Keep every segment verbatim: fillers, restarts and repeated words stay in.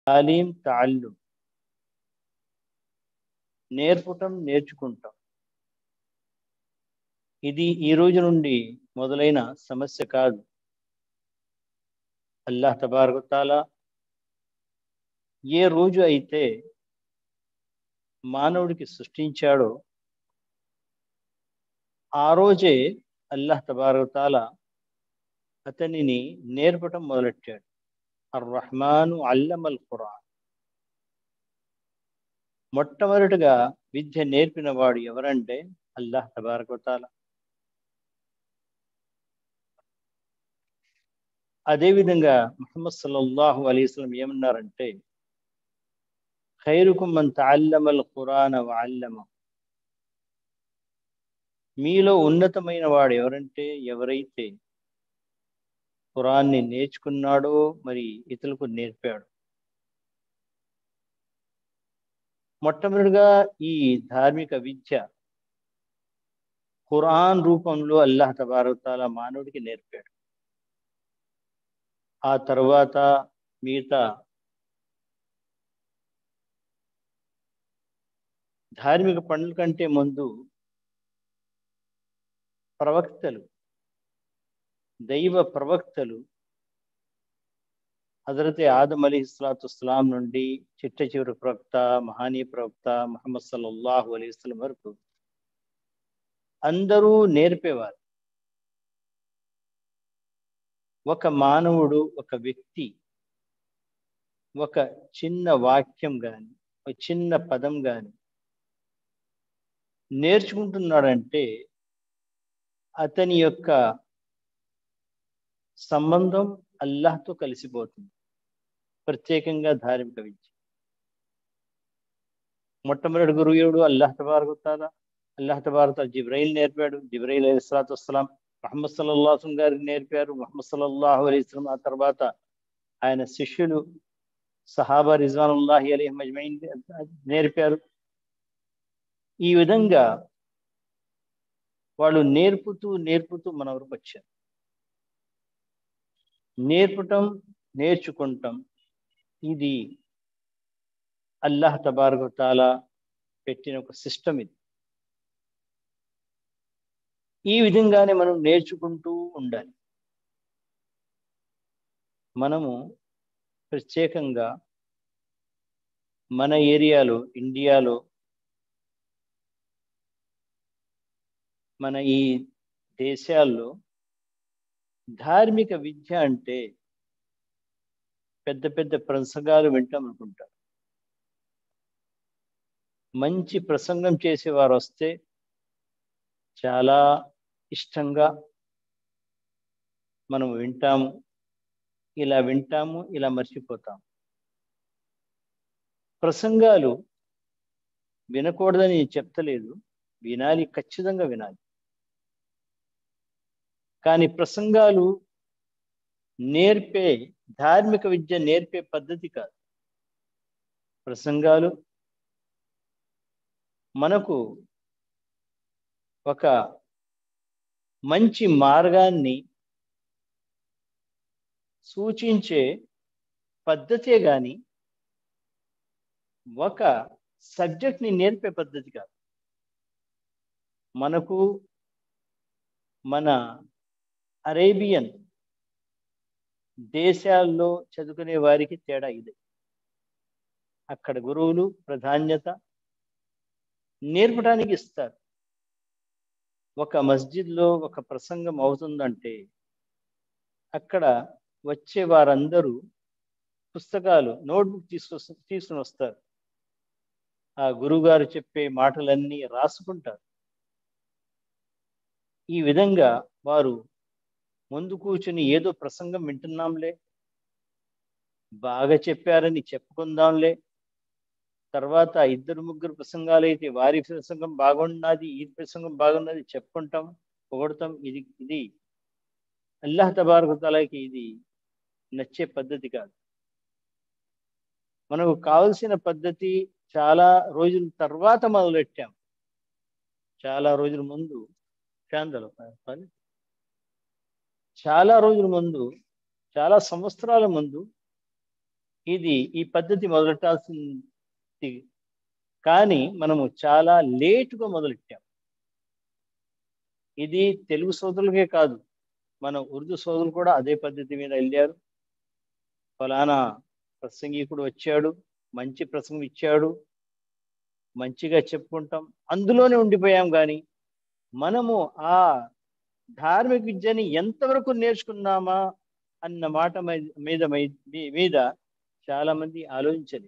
తాలీం తాళ్ళుం, నేర్పటం నేర్చుకుంటాం. ఇది ఈ రోజు నుండి మొదలైన సమస్య కాదు. అల్లాహ్ తబారక వ తఆలా ఏ రోజు అయితే మానవుడికి సృష్టించాడో ఆ రోజే అల్లాహ్ తబారక వ తఆలా అతనిని నేర్పటం మొదలెట్టాడు. అర్ రహ్మాను అల్లమల్ ఖురాన్. మొట్టమొదటిగా విద్య నేర్పిన వాడు ఎవరంటే అల్లాహ్ తబారక వ తఆలా. అదేవిధంగా ముహమ్మద్ సల్లల్లాహు అలైహి వసల్లం ఏమన్నారంటే, ఖైరుకుం మన్ తఅల్లమల్ ఖురాన వ అల్లమహు. మీలో ఉన్నతమైన వాడు ఎవరంటే ఎవరైతే ఖురాన్ని నేర్చుకున్నాడో మరి ఇతరులకు నేర్పాడు. మొట్టమొదటిగా ఈ ధార్మిక విద్య ఖురాన్ రూపంలో అల్లాహ్ తబారక వ తఆలా మానవుడికి నేర్పాడు. ఆ తర్వాత మిగతా ధార్మిక పనుల కంటే ముందు ప్రవక్తలు, దైవ ప్రవక్తలు హజరతే ఆదం అలీహిస్సలాతు వస్సలాం నుండి చిట్ట చివరి ప్రవక్త, మహానీయ ప్రవక్త ముహమ్మద్ సల్లల్లాహు అలైహి వసల్లం వరకు అందరూ నేర్పేవారు. ఒక మానవుడు, ఒక వ్యక్తి ఒక చిన్న వాక్యం కానీ ఒక చిన్న పదం కానీ నేర్చుకుంటున్నాడంటే అతని యొక్క సంబంధం అల్లాహ్తో కలిసిపోతుంది. ప్రత్యేకంగా ధార్మిక విద్య మొట్టమొదటి గురువుడు అల్లాహ్ తబారక వ తఆలా. అల్లాహ్ తబారక వ తఆలా జిబ్రైల్ నేర్పాడు. జిబ్రైల్ అలైహిస్సలాతు వస్సలాం ముహమ్మద్ సల్లల్లాహు అలైహి వసల్లం గారికి నేర్పారు. ముహమ్మద్ సల్లల్లాహు అలైహి వసల్లం ఆ తర్వాత ఆయన శిష్యులు సహాబా రిజ్వానుల్లాహి అలైహిం అజ్మഈన్ నేర్పారు. ఈ విధంగా వాళ్ళు నేర్పుతూ నేర్పుతూ మన వరకు వచ్చారు. నేర్పటం నేర్చుకుంటాం ఇది అల్లాహ్ తబారక వ తఆలా పెట్టిన ఒక సిస్టమ్. ఇది ఈ విధంగానే మనం నేర్చుకుంటూ ఉండాలి. మనము ప్రత్యేకంగా మన ఏరియాలో, ఇండియాలో, మన ఈ దేశాల్లో ధార్మిక విద్య అంటే పెద్ద పెద్ద ప్రసంగాలు వింటాం అనుకుంటారు. మంచి ప్రసంగం చేసేవారు వస్తే చాలా ఇష్టంగా మనం వింటాము. ఇలా వింటాము, ఇలా మర్చిపోతాం. ప్రసంగాలు వినకూడదని చెప్తలేదు, వినాలి, ఖచ్చితంగా వినాలి. కానీ ప్రసంగాలు నేర్పే ధార్మిక విద్య నేర్పే పద్ధతి కాదు. ప్రసంగాలు మనకు ఒక మంచి మార్గాన్ని సూచించే పద్ధతే గాని ఒక సబ్జెక్ట్ని నేర్పే పద్ధతి కాదు. మనకు మన అరేబియన్ దేశాల్లో చదువుకునే వారికి తేడా ఇది. అక్కడ గురువులు ప్రాధాన్యత నేర్పడానికి ఇస్తారు. ఒక మస్జిద్లో ఒక ప్రసంగం అవుతుందంటే అక్కడ వచ్చే వారందరూ పుస్తకాలు, నోట్బుక్ తీసుకొ తీసుకుని వస్తారు. ఆ గురువుగారు చెప్పే మాటలన్నీ రాసుకుంటారు. ఈ విధంగా వారు ముందు కూర్చుని ఏదో ప్రసంగం వింటున్నాంలే, బాగా చెప్పారని చెప్పుకుందాంలే, తర్వాత ఇద్దరు ముగ్గురు ప్రసంగాలు అయితే వారి ప్రసంగం బాగున్నది, ఈ ప్రసంగం బాగున్నది చెప్పుకుంటాం, పొగడతాం. ఇది ఇది అల్లాహ్ తబారక వ తఆలాకి ఇది నచ్చే పద్ధతి కాదు. మనకు కావలసిన పద్ధతి చాలా రోజుల తర్వాత మొదలెట్టాం. చాలా రోజుల ముందు శాంతలు చాలా రోజుల ముందు, చాలా సంవత్సరాల ముందు ఇది ఈ పద్ధతి మొదలెట్టాల్సింది, కానీ మనము చాలా లేటుగా మొదలెట్టాం. ఇది తెలుగు సోదరులకే కాదు, మన ఉర్దూ సోదరులు కూడా అదే పద్ధతి మీద వెళ్ళారు. ఫలానా ప్రసంగికుడు వచ్చాడు, మంచి ప్రసంగం ఇచ్చాడు, మంచిగా చెప్పుకుంటాం, అందులోనే ఉండిపోయాం. కానీ మనము ఆ ధార్మిక విద్యని ఎంతవరకు నేర్చుకున్నామా అన్న మాట మీద మీద చాలా మంది ఆలోచించలేదు.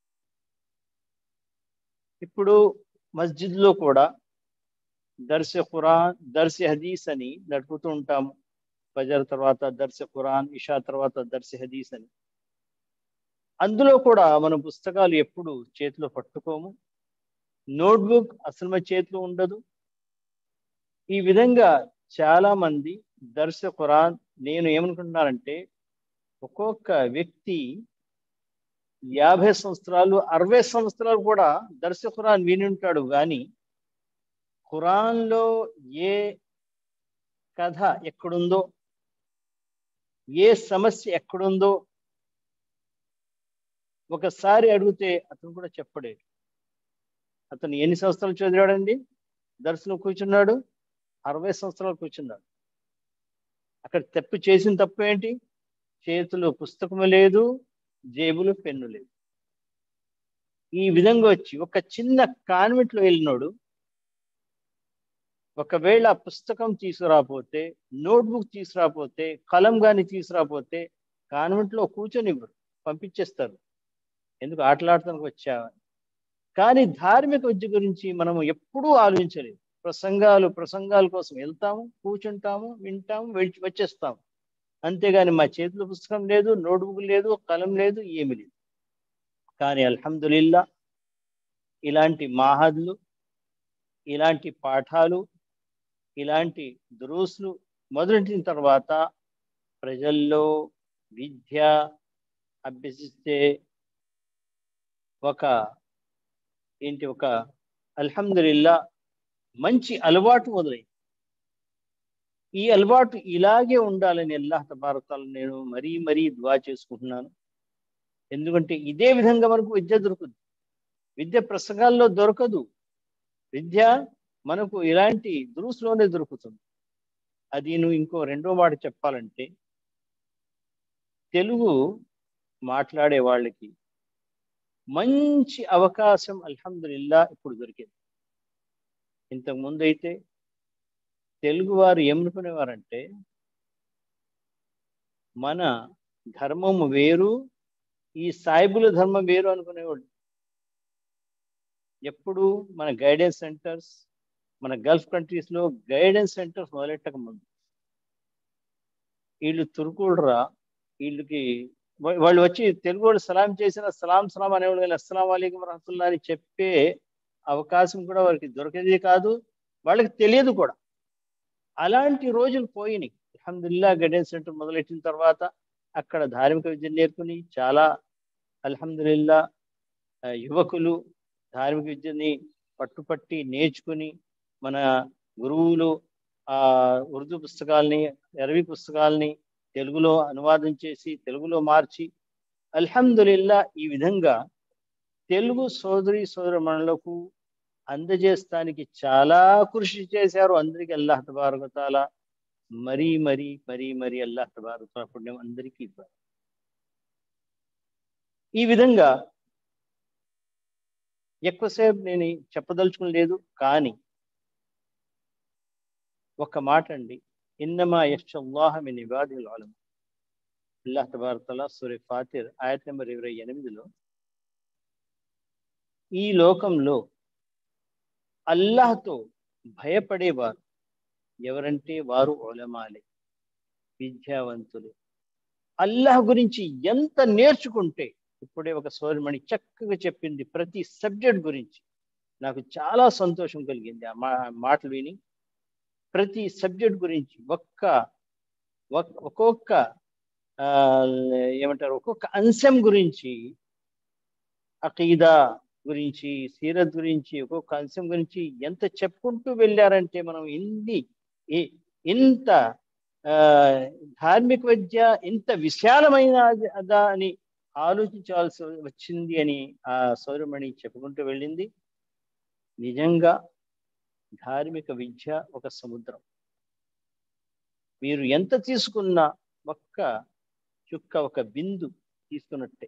ఇప్పుడు మస్జిద్లో కూడా దర్స్ ఖురాన్, దర్స్ హదీస్ అని నడుపుతూ ఉంటాము. ఫజర్ తర్వాత దర్స్ ఖురాన్, ఇషా తర్వాత దర్స్ హదీస్ అని. అందులో కూడా మనం పుస్తకాలు ఎప్పుడు చేతిలో పట్టుకోము, నోట్బుక్ అసలు మన చేతిలో ఉండదు. ఈ విధంగా చాలా మంది దర్స్ ఖురాన్, నేను ఏమనుకుంటున్నానంటే ఒక్కొక్క వ్యక్తి యాభై సంవత్సరాలు అరవై సంవత్సరాలు కూడా దర్స్ ఖురాన్ విని ఉంటాడు, కానీ ఖురాన్లో ఏ కథ ఎక్కడుందో, ఏ సమస్య ఎక్కడుందో ఒకసారి అడిగితే అతను కూడా చెప్పలేడు. అతను ఎన్ని సంవత్సరాలు చదివాడండి? దర్శనం కూర్చున్నాడు, అరవై సంవత్సరాలు కూర్చున్నాడు. అక్కడ తప్పు చేసిన తప్పు ఏంటి? చేతిలో పుస్తకము లేదు, జేబులో పెన్ను లేదు. ఈ విధంగా వచ్చి ఒక చిన్న కాన్వెంట్లో వెళ్ళినోడు ఒకవేళ పుస్తకం తీసుకురాపోతే, నోట్బుక్ తీసుకురాపోతే, కలం కానీ తీసుకురాపోతే కాన్వెంట్లో కూర్చొనివ్వరు, పంపించేస్తారు. ఎందుకు? ఆటలాడటానికి వచ్చావా? కానీ ధార్మిక విద్య గురించి మనము ఎప్పుడూ ఆలోచించలేదు. ప్రసంగాలు ప్రసంగాల కోసం వెళ్తాము, కూర్చుంటాము, వింటాము, వెళ్ళి వచ్చేస్తాము. అంతేగాని మా చేతిలో పుస్తకం లేదు, నోట్బుక్ లేదు, కలం లేదు, ఏమి లేదు. కానీ అల్హమ్దులిల్లా ఇలాంటి మాహద్లు, ఇలాంటి పాఠాలు, ఇలాంటి దురూసులు మొదలెట్టిన తర్వాత ప్రజల్లో విద్య అభ్యసిస్తే ఒక ఏంటి ఒక అల్హమ్దులిల్లా మంచి అలవాటు మొదలైంది. ఈ అలవాటు ఇలాగే ఉండాలని అల్లాహ్ తబారక తఆలా నేను మరీ మరీ దుఆ చేసుకుంటున్నాను. ఎందుకంటే ఇదే విధంగా మనకు విద్య దొరుకుతుంది. విద్య ప్రసంగాల్లో దొరకదు. విద్య మనకు ఇలాంటి దురుసులోనే దొరుకుతుంది. అది నువ్వు ఇంకో రెండో మాట చెప్పాలంటే, తెలుగు మాట్లాడే వాళ్ళకి మంచి అవకాశం అల్హమ్దులిల్లా ఇప్పుడు దొరికింది. ఇంతకు ముందు అయితే తెలుగు వారు ఏమనుకునేవారంటే, మన ధర్మం వేరు, ఈ సాయిబుల ధర్మం వేరు అనుకునేవాళ్ళు. ఎప్పుడు మన గైడెన్స్ సెంటర్స్, మన గల్ఫ్ కంట్రీస్లో గైడెన్స్ సెంటర్స్ మొదలెట్టక ముందు వీళ్ళు తురుకుడురా, వీళ్ళకి వాళ్ళు వచ్చి తెలుగు వాళ్ళు సలాం చేసిన సలాం సలాం అనేవాళ్ళు, కానీ అస్సలాం అలైకుం వరహమతుల్లాహి అని చెప్పే అవకాశం కూడా వారికి దొరికేది కాదు, వాళ్ళకి తెలియదు కూడా. అలాంటి రోజులు పోయినాయి. అల్హమ్దులిల్లా గైడెన్స్ సెంటర్ మొదలెట్టిన తర్వాత అక్కడ ధార్మిక విద్య నేర్చుకుని చాలా అల్హమ్దులిల్లా యువకులు ధార్మిక విద్యని పట్టుపట్టి నేర్చుకుని మన గురువులు ఆ ఉర్దూ పుస్తకాలని, అరబీ పుస్తకాలని తెలుగులో అనువాదం చేసి తెలుగులో మార్చి అల్హమ్దులిల్లా ఈ విధంగా తెలుగు సోదరి సోదరీమణులకు అందజేస్తానికి చాలా కృషి చేశారు. అందరికీ అల్లాహ్ తబారక తఆలా మరీ మరీ మరీ మరీ అల్లాహ్ తబారక తఆలా పుణ్యం అందరికీ ఇవ్వాలి. ఈ విధంగా ఎక్కువసేపు నేను చెప్పదలుచుకోలేదు, కానీ ఒక మాట అండి, ఇన్నమా యఖ్షాల్లాహ మిన్ ఇబాదిల్ ఉలమా. అల్లాహ్ తబారక తఆలా సూరా ఫాతిర్ ఆయత్ నెంబర్ ఇరవై ఎనిమిదిలో ఈ లోకంలో అల్లాహ్తో భయపడేవారు ఎవరంటే వారు ఉలమాలే, విద్యావంతులు. అల్లాహ్ గురించి ఎంత నేర్చుకుంటే, ఇప్పుడే ఒక సోదరిమణి చక్కగా చెప్పింది ప్రతి సబ్జెక్ట్ గురించి, నాకు చాలా సంతోషం కలిగింది ఆ మా మాటలు విని. ప్రతి సబ్జెక్ట్ గురించి ఒక్క ఒక్కొక్క ఏమంటారు ఒక్కొక్క అంశం గురించి, అకీదా గురించి, సీరత్ గురించి, ఒక్కొక్క అంశం గురించి ఎంత చెప్పుకుంటూ వెళ్ళారంటే, మనం ఇన్ని ఇంత ధార్మిక విద్య ఇంత విశాలమైన అని ఆలోచించాల్సి వచ్చింది అని ఆ సౌరమణి చెప్పుకుంటూ వెళ్ళింది. నిజంగా ధార్మిక విద్య ఒక సముద్రం. మీరు ఎంత తీసుకున్నా ఒక్క చుక్క, ఒక బిందు తీసుకున్నట్టే.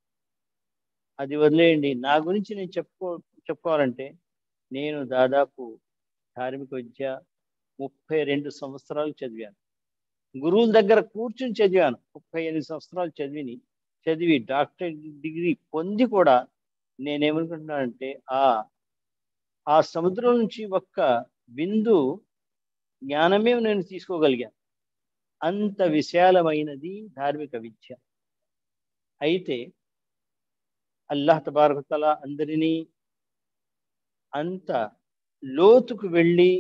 అది వదిలేయండి. నా గురించి నేను చెప్పుకో చెప్పుకోవాలంటే నేను దాదాపు ధార్మిక విద్య ముప్పై రెండు సంవత్సరాలు చదివాను. గురువుల దగ్గర కూర్చుని చదివాను. ముప్పై ఎనిమిది సంవత్సరాలు చదివిని చదివి డాక్టర్ డిగ్రీ పొంది కూడా నేనేమనుకుంటున్నానంటే ఆ ఆ సముద్రం నుంచి ఒక్క బిందు జ్ఞానమే నేను తీసుకోగలిగాను. అంత విశాలమైనది ధార్మిక విద్య. అయితే అల్లాహ్ తబారక తఆలా అందరినీ అంత లోతుకు వెళ్ళి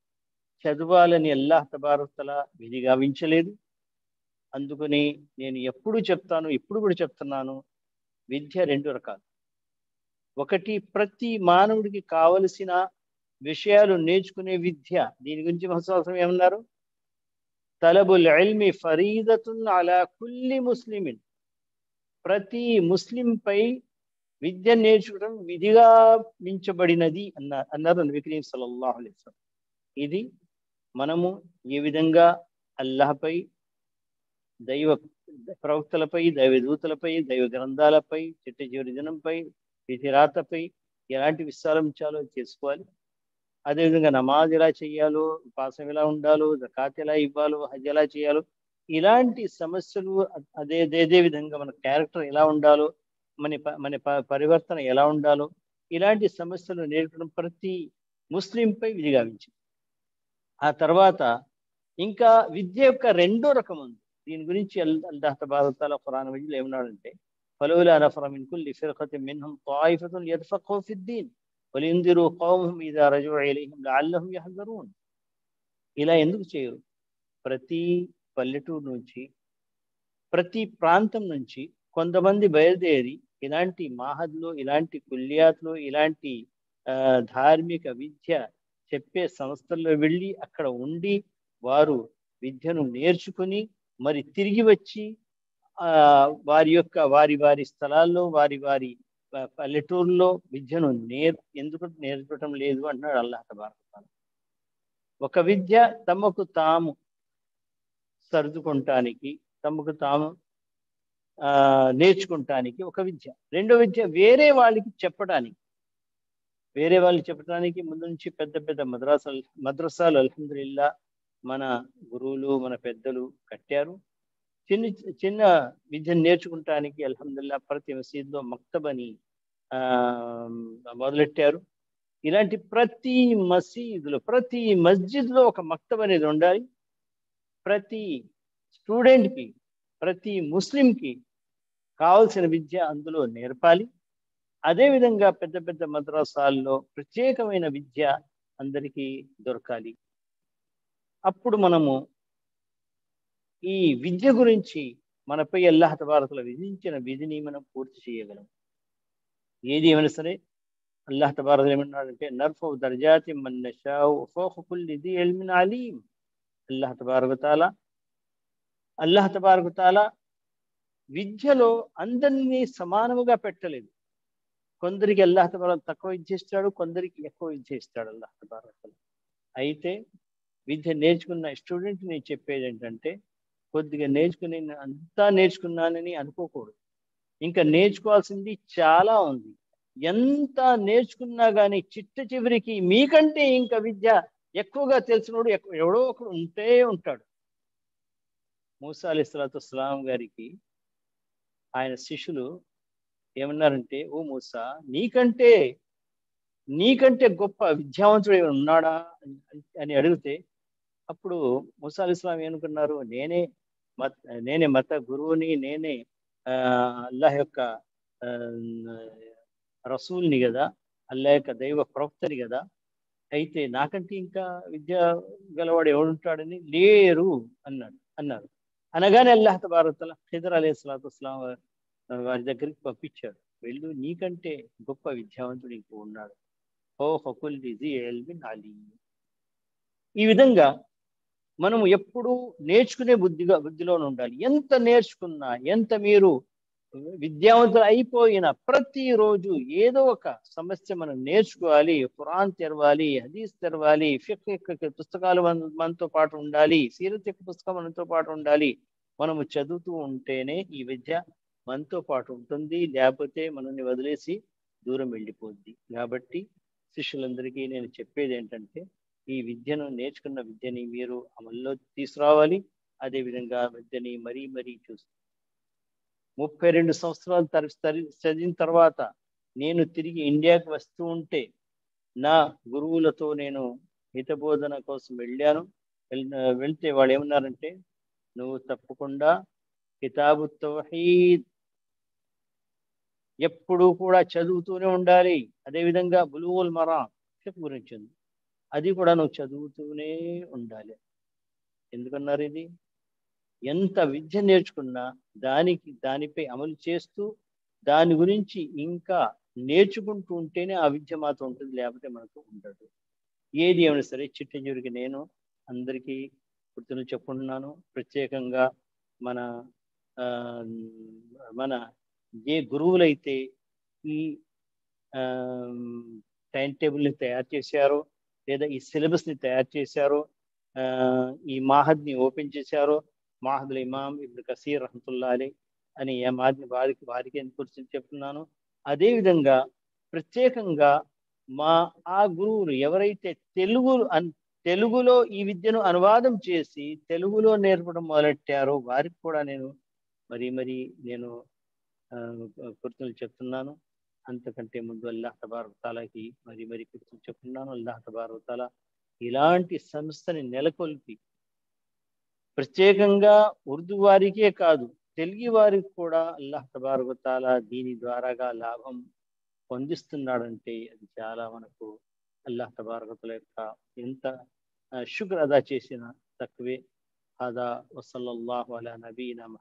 చదవాలని అల్లాహ్ తబారక తఆలా విధిగావించలేదు. అందుకని నేను ఎప్పుడు చెప్తాను, ఇప్పుడు కూడా చెప్తున్నాను, విద్య రెండు రకాలు. ఒకటి ప్రతి మానవుడికి కావలసిన విషయాలు నేర్చుకునే విద్య. దీని గురించి మహసూసం ఏమన్నారు? తలబుల్ ఇల్మి ఫరీదతున్ అలా కుల్లి ముస్లిమిన్. ప్రతి ముస్లింపై విద్య నేర్చుకోవడం విధిగా మించబడినది అన్న అన్నారు నబీ కరీం సల్లల్లాహు అలైహి వసల్లం. ఇది మనము ఏ విధంగా అల్లాహ్పై, దైవ ప్రవక్తలపై, దైవ దూతలపై, దైవ గ్రంథాలపై, చిట్ట చివరి దినంపై, విధిరాతపై ఎలాంటి విశ్వాసించాలో చేసుకోవాలి. అదేవిధంగా నమాజ్ ఎలా చేయాలో, ఉపాసం ఎలా ఉండాలో, జకాత్ ఎలా ఇవ్వాలో, హజ్ ఎలా చేయాలో, ఇలాంటి సమస్యలు, అదే అదే విధంగా మన క్యారెక్టర్ ఎలా ఉండాలో, మన మన పరివర్తన ఎలా ఉండాలో, ఇలాంటి సమస్యలు నేర్పడం ప్రతి ముస్లింపై విధిగావించింది. ఆ తర్వాత ఇంకా విద్య యొక్క రెండో రకం ఉంది. దీని గురించి అల్లాహ్ తబారక తఆలా ఖురాన్ మజీద్లో ఏమన్నాడంటే ఫలౌలా నఫర మిన్ కుల్లి ఫిర్ఖతిన్ మిన్హుం తాయిఫతున్ యతఫక్కహు ఫిద్దీన్ వలియుందిరు ఖౌమహుం ఇదా రజూ ఇలైహిం లఅల్లహుం యహ్జరూన్. ఇలా ఎందుకు చేయరు? ప్రతి పల్లెటూరు నుంచి, ప్రతి ప్రాంతం నుంచి కొంతమంది బయలుదేరి ఇలాంటి మాహద్లో, ఇలాంటి కుల్లియాత్లో, ఇలాంటి ధార్మిక విద్య చెప్పే సంస్థల్లో వెళ్ళి అక్కడ ఉండి వారు విద్యను నేర్చుకుని మరి తిరిగి వచ్చి ఆ వారి యొక్క వారి వారి స్థలాల్లో, వారి వారి పల్లెటూరులో విద్యను నేర్ ఎందుకు నేర్పడం లేదు అంటున్నాడు అల్లాహ్ తబారక తఆలా. ఒక విద్య తమకు తాము సర్దుకుంటానికి, తమకు తాము ఆ నేర్చుకుంటానికి ఒక విద్య. రెండో విద్య వేరే వాళ్ళకి చెప్పడానికి. వేరే వాళ్ళు చెప్పడానికి ముందు నుంచి పెద్ద పెద్ద మద్రసాలు మద్రసాలు అల్హమ్దులిల్లా మన గురువులు, మన పెద్దలు కట్టారు. చిన్న చిన్న విద్యను నేర్చుకుంటానికి అల్హమ్దులిల్లా ప్రతి మసీదులో మక్తబని ఆ మొదలెట్టారు. ఇలాంటి ప్రతి మసీదులో, ప్రతి మస్జిద్లో ఒక మక్తబ్ అనేది ఉండాలి. ప్రతి స్టూడెంట్కి, ప్రతి ముస్లింకి కావలసిన విద్య అందులో నేర్పాలి. అదేవిధంగా పెద్ద పెద్ద మద్రసాల్లో ప్రత్యేకమైన విద్య అందరికీ దొరకాలి. అప్పుడు మనము ఈ విద్య గురించి మనపై అల్లాహ్ తబారక తఆలా విధించిన విధిని మనం పూర్తి చేయగలం. ఏది ఏమైనా సరే అల్లాహ్ తబారక తఆలా ఏమన్నాడంటే నర్ఫౌ దర్జాతిన్ మన్ నషాఉ ఫౌక కుల్లి ది ఇల్మిన్ అలీం. అల్లాహ్ తబారక తఆలా అల్లాహ్ తబారక తఆలా విద్యలో అందరినీ సమానముగా పెట్టలేదు. కొందరికి అల్లాహ్ తబారక తక్కువ ఇచ్చేస్తాడు, కొందరికి ఎక్కువ ఇచ్చేస్తాడు అల్లాహ్ తబారక తఆలా. అయితే విద్య నేర్చుకున్న స్టూడెంట్ నేను చెప్పేది ఏంటంటే కొద్దిగా నేర్చుకుని అంతా నేర్చుకున్నానని అనుకోకూడదు. ఇంకా నేర్చుకోవాల్సింది చాలా ఉంది. ఎంత నేర్చుకున్నా కానీ చిట్ట చివరికి మీకంటే ఇంకా విద్య ఎక్కువగా తెలిసినోడు ఎవడో ఒకడు ఉంటే ఉంటాడు. మూసా అలైహిస్సలాతు వస్సలాం గారికి ఆయన శిష్యులు ఏమన్నారంటే, ఓ మూసా, నీకంటే నీకంటే గొప్ప విద్యావంతుడు ఏమైనా ఉన్నాడా అని అడిగితే అప్పుడు మూసా అలైహిస్సలాం ఏమనుకున్నారు, నేనే మత నేనే మత గురువుని, నేనే ఆ అల్లాహ్ యొక్క రసూల్ని కదా, అల్లాహ్ యొక్క దైవ ప్రవక్తని కదా, అయితే నాకంటే ఇంకా విద్య గలవాడు ఎవడుంటాడని లేరు అన్నాడు అన్నారు అనగానే అల్లాహ్ తబారక తఆలా ఖిదర్ అలైహిస్సలాతు వస్సలాం వారి దగ్గరికి పంపించాడు. వెళ్ళు, నీకంటే గొప్ప విద్యావంతుడు ఇంకో ఉన్నాడు. ఓ ఫకుల్ ది ఇల్మిన్ అలీం. ఈ విధంగా మనము ఎప్పుడూ నేర్చుకునే బుద్ధిగా బుద్ధిలోనే ఉండాలి. ఎంత నేర్చుకున్నా, ఎంత మీరు విద్యావంతులు అయిపోయిన ప్రతిరోజు ఏదో ఒక సమస్య మనం నేర్చుకోవాలి. ఖురాన్ తెరవాలి, హదీస్ తెరవాలి, ఫిక్హ్ యొక్క పుస్తకాలు మన మనతో పాటు ఉండాలి, సీరత్ యొక్క పుస్తకం మనతో పాటు ఉండాలి. మనము చదువుతూ ఉంటేనే ఈ విద్య మనతో పాటు ఉంటుంది, లేకపోతే మనల్ని వదిలేసి దూరం వెళ్ళిపోద్ది. కాబట్టి శిష్యులందరికీ నేను చెప్పేది ఏంటంటే, ఈ విద్యను నేర్చుకున్న విద్యని మీరు అమల్లో తీసుకురావాలి. అదేవిధంగా విద్యని మరీ మరీ చూసి ముప్పై రెండు సంవత్సరాలు తరి తరి- చదివిన తర్వాత నేను తిరిగి ఇండియాకి వస్తూ ఉంటే నా గురువులతో నేను హితబోధన కోసం వెళ్ళాను. వెళ్- వెళ్తే వాళ్ళు ఏమన్నారంటే, నువ్వు తప్పకుండా కితాబు తౌహీద్ ఎప్పుడూ కూడా చదువుతూనే ఉండాలి. అదేవిధంగా బులుగుల్ మరాం ఫిక్హ్ గురించి ఉంది, అది కూడా నువ్వు చదువుతూనే ఉండాలి. ఎందుకన్నారు ఇది? ఎంత విద్య నేర్చుకున్నా దానికి దానిపై అమలు చేస్తూ దాని గురించి ఇంకా నేర్చుకుంటూ ఉంటేనే ఆ విద్య మాతో ఉంటుంది, లేకపోతే మనకు ఉండదు. ఏది ఏమైనా సరే చిట్టజూరికి నేను అందరికీ గుర్తులు చెప్పుకుంటున్నాను. ప్రత్యేకంగా మన ఆ, మన ఏ గురువులైతే ఈ టైం టేబుల్ని తయారు చేశారో, లేదా ఈ సిలబస్ని తయారు చేశారో, ఆ, ఈ మాహద్ని ఓపెన్ చేశారో, మాహదుల్ ఇమాం ఇబ్న్ కసీర్ రహమతుల్లా అలీ అని ఏ మాదిని వారికి వారికి గురించి చెప్తున్నాను. అదేవిధంగా ప్రత్యేకంగా మా ఆ గురువులు ఎవరైతే తెలుగు అన్ తెలుగులో ఈ విద్యను అనువాదం చేసి తెలుగులో నేర్పడం మొదలెట్టారో వారికి కూడా నేను మరీ మరీ నేను ఆ, కృతజ్ఞతలు చెప్తున్నాను. అంతకంటే ముందు అల్లాహ్ తబారక్ తాలాకి మరి మరి కృతజ్ఞతలు చెప్తున్నాను. అల్లాహ్ తబారక్ తాలా ఇలాంటి సంస్థని నెలకొల్పి ప్రత్యేకంగా ఉర్దూ వారికే కాదు తెలుగు వారికి కూడా అల్లాహ్ తబారక్ తాలా దీని ద్వారాగా లాభం పొందిస్తున్నాడంటే అది చాలా మనకు అల్లాహ్ తబారక్ తాలా యొక్క ఎంత శుక్ర్ అదా చేసిన తక్కువే. హదా వసల్లల్లాహు అలా నబీనా